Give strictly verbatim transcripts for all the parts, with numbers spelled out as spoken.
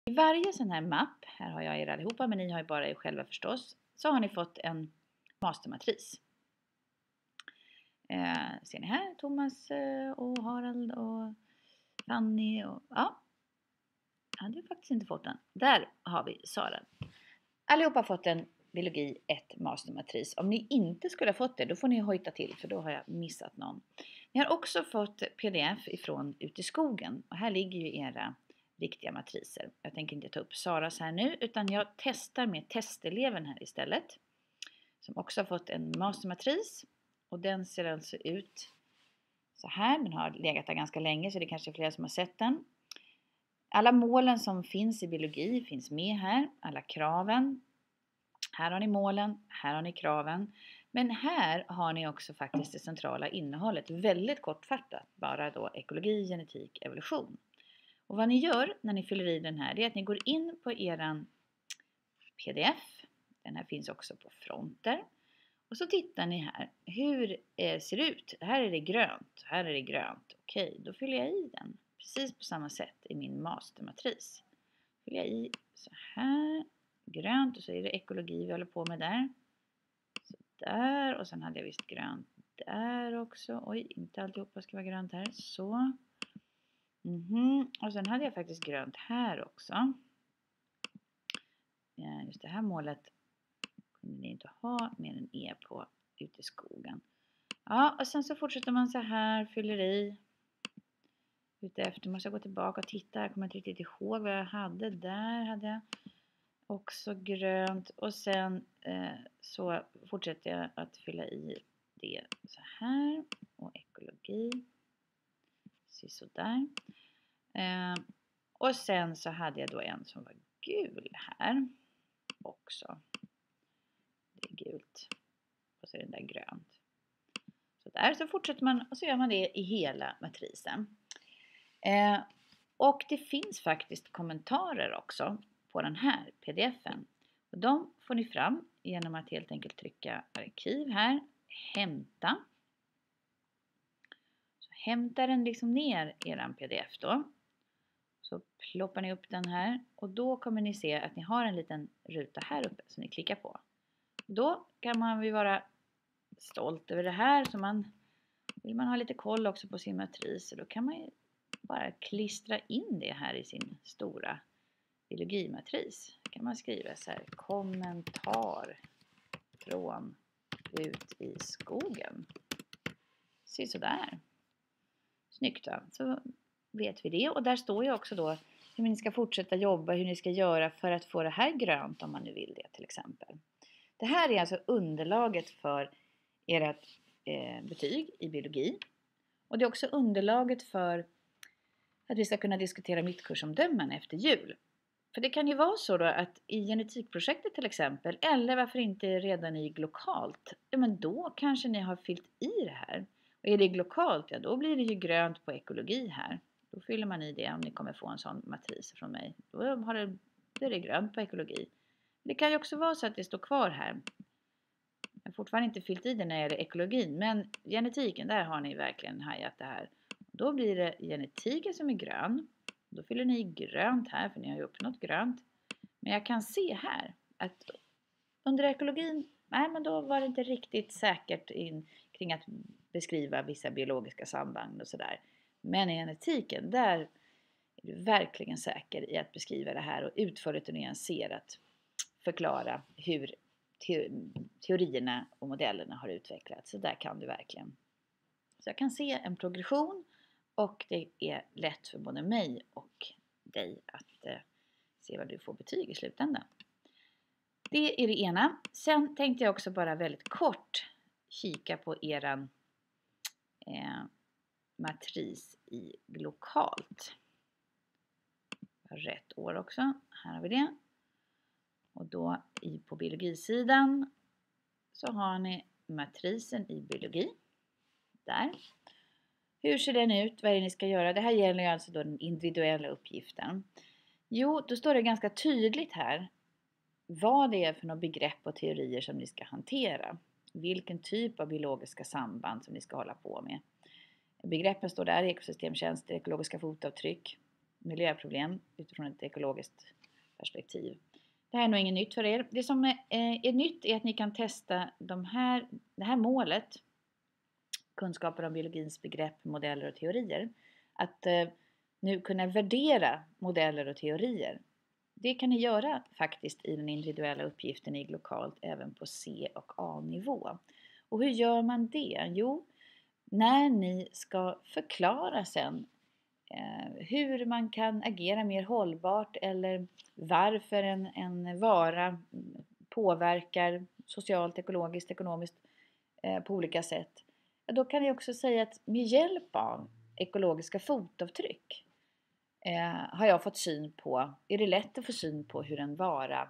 I varje sån här mapp, här har jag er allihopa men ni har ju bara er själva förstås, så har ni fått en mastermatris. Eh, ser ni här? Thomas eh, och Harald och Fanny och ja. Jag hade faktiskt inte fått den. Där har vi Sara. Allihopa har fått en biologi ett mastermatris. Om ni inte skulle ha fått det, då får ni hojta till för då har jag missat någon. Ni har också fått P D F ifrån Ut i skogen och här ligger ju era riktiga matriser. Jag tänker inte ta upp Saras här nu utan jag testar med testeleven här istället. Som också har fått en mastermatris och den ser alltså ut så här. Den har legat där ganska länge så det kanske är flera som har sett den. Alla målen som finns i biologi finns med här, alla kraven. Här har ni målen, här har ni kraven. Men här har ni också faktiskt det centrala innehållet, väldigt kortfattat, bara då ekologi, genetik, evolution. Och vad ni gör när ni fyller i den här, det är att ni går in på eran P D F. Den här finns också på fronter. Och så tittar ni här, hur eh, ser det ut? Här är det grönt, här är det grönt. Okej, då fyller jag i den. Precis på samma sätt i min mastermatris. Fyller jag i så här, grönt och så är det ekologi vi håller på med där. Så där och sen hade jag visst grönt där också. Oj, inte alltihopa ska vara grönt här. Så. Mm-hmm. Och sen hade jag faktiskt grönt här också. Ja, just det här målet kunde ni inte ha mer än E på ute i skogen. Ja, och sen så fortsätter man så här, fyller i. Ute efter måste jag gå tillbaka och titta. Jag kommer inte riktigt ihåg vad jag hade. Där hade jag också grönt. Och sen eh, så fortsätter jag att fylla i det så här. Och ekologi. Sådär. Eh, och sen så hade jag då en som var gul här. Också. Det är gult. Och så är den där grönt. Så där så fortsätter man och så gör man det i hela matrisen. Eh, och det finns faktiskt kommentarer också på den här pdfen. Och de får ni fram genom att helt enkelt trycka arkiv här. Hämta. Så hämtar den liksom ner eran pdf då. Så ploppar ni upp den här och då kommer ni se att ni har en liten ruta här uppe som ni klickar på. Då kan man ju vara stolt över det här. Så man, vill man ha lite koll också på sin matris så då kan man ju bara klistra in det här i sin stora biologimatris. Då kan man skriva så här, kommentar från Ut i skogen. Se så där. Snyggt då. Så vet vi det. Och där står ju också då hur ni ska fortsätta jobba, hur ni ska göra för att få det här grönt om man nu vill det till exempel. Det här är alltså underlaget för ert eh, betyg i biologi. Och det är också underlaget för att vi ska kunna diskutera mittkursomdömen efter jul. För det kan ju vara så då att i genetikprojektet till exempel, eller varför inte redan i glokalt, ja men då kanske ni har fyllt i det här. Och är det glokalt, ja då blir det ju grönt på ekologi här. Då fyller man i det om ni kommer få en sån matris från mig. Då, har det, då är det grönt på ekologi. Det kan ju också vara så att det står kvar här. Jag har fortfarande inte fyllt i det när det gäller ekologin, men genetiken, där har ni verkligen hajat det här. Då blir det genetiken som är grön. Då fyller ni grönt här för ni har ju uppnått grönt. Men jag kan se här att under ekologin, nej men då var det inte riktigt säkert in, kring att beskriva vissa biologiska samband och sådär. Men i genetiken, där är du verkligen säker i att beskriva det här och utförligt och nyanserat förklara hur teorierna och modellerna har utvecklats. Så där kan du verkligen. Så jag kan se en progression och det är lätt för både mig och dig att eh, se vad du får betyg i slutändan. Det är det ena. Sen tänkte jag också bara väldigt kort kika på eran eh, matris i glokalt. Rätt år också. Här har vi det. Och då i, på biologisidan så har ni matrisen i biologi. Där. Hur ser den ut? Vad är det ni ska göra? Det här gäller ju alltså då den individuella uppgiften. Jo, då står det ganska tydligt här vad det är för några begrepp och teorier som ni ska hantera. Vilken typ av biologiska samband som ni ska hålla på med. Begreppen står där, ekosystemtjänster, ekologiska fotavtryck. miljöproblem utifrån ett ekologiskt perspektiv. Det här är nog inget nytt för er. Det som är, är nytt är att ni kan testa de här, det här målet, kunskaper om biologins begrepp, modeller och teorier. Att eh, nu kunna värdera modeller och teorier. Det kan ni göra faktiskt i den individuella uppgiften i lokalt även på C och A-nivå. Och hur gör man det? Jo, när ni ska förklara sen eh, hur man kan agera mer hållbart eller varför en, en vara påverkar socialt, ekologiskt, ekonomiskt eh, på olika sätt. Då kan jag också säga att med hjälp av ekologiska fotavtryck eh, har jag fått syn på, är det lätt att få syn på hur en vara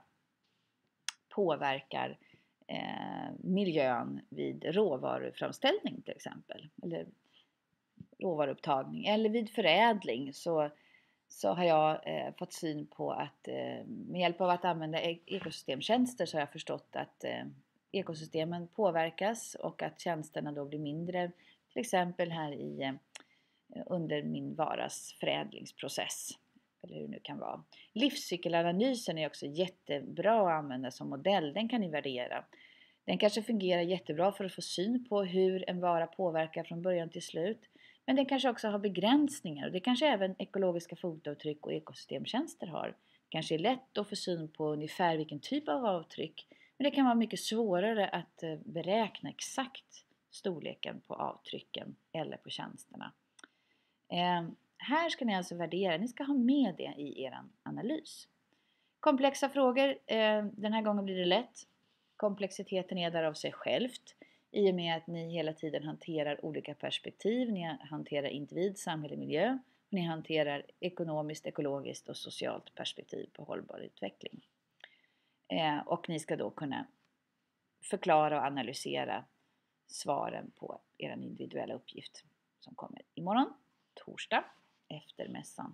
påverkar eh, miljön vid råvaruframställning till exempel. Eller råvaruupptagning. Eller vid förädling så, så har jag eh, fått syn på att eh, med hjälp av att använda e- ekosystemtjänster så har jag förstått att eh, ekosystemen påverkas och att tjänsterna då blir mindre, till exempel här i eh, under min varas förädlingsprocess, eller hur det nu kan vara. Livscykelanalysen är också jättebra att använda som modell, den kan ni värdera. Den kanske fungerar jättebra för att få syn på hur en vara påverkar från början till slut, men den kanske också har begränsningar och det kanske även ekologiska fotavtryck och ekosystemtjänster har. Det kanske är lätt att få syn på ungefär vilken typ av avtryck, men det kan vara mycket svårare att beräkna exakt storleken på avtrycken eller på tjänsterna. Eh, här ska ni alltså värdera, ni ska ha med det i er analys. Komplexa frågor, eh, den här gången blir det lätt. Komplexiteten är där av sig självt i och med att ni hela tiden hanterar olika perspektiv. Ni hanterar individ, samhälle, miljö. Och ni hanterar ekonomiskt, ekologiskt och socialt perspektiv på hållbar utveckling. Eh, och ni ska då kunna förklara och analysera svaren på er individuella uppgift som kommer imorgon, torsdag, efter mässan.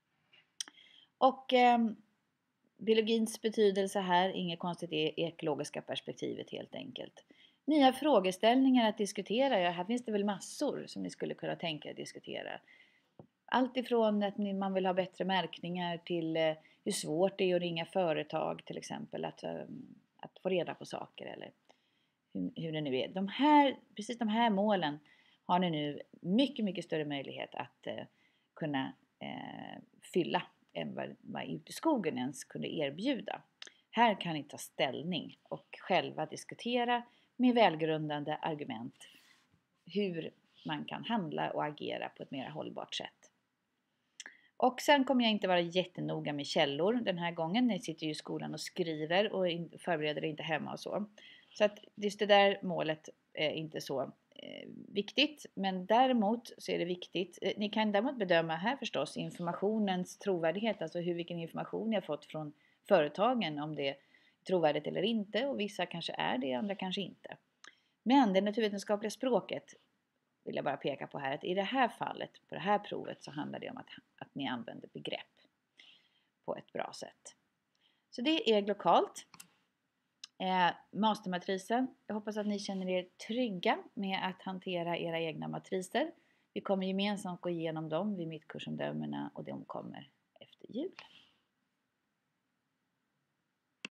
Och eh, biologins betydelse här, inget konstigt, är ekologiska perspektivet helt enkelt. Nya frågeställningar att diskutera, ja, här finns det väl massor som ni skulle kunna tänka er att diskutera. Allt ifrån att man vill ha bättre märkningar till eh, hur svårt det är att ringa företag till exempel, att, eh, att få reda på saker eller hur, hur det nu är. De här, precis de här målen har ni nu mycket, mycket större möjlighet att eh, kunna eh, fylla än vad man ute i skogen ens kunde erbjuda. Här kan ni ta ställning och själva diskutera med välgrundande argument hur man kan handla och agera på ett mer hållbart sätt. Och sen kommer jag inte vara jättenoga med källor den här gången. Ni sitter ju i skolan och skriver och förbereder inte hemma och så. Så att just det där målet är inte så eh, viktigt. Men däremot så är det viktigt. Eh, ni kan däremot bedöma här förstås informationens trovärdighet. Alltså hur vilken information ni har fått från företagen. Om det är trovärdigt eller inte. Och vissa kanske är det, andra kanske inte. Men det naturvetenskapliga språket vill jag bara peka på här. Att i det här fallet, på det här provet, så handlar det om att, att ni använder begrepp på ett bra sätt. Så det är lokalt. Eh, mastermatrisen. Jag hoppas att ni känner er trygga med att hantera era egna matriser. Vi kommer gemensamt gå igenom dem vid mittkursomdömena och de kommer efter jul.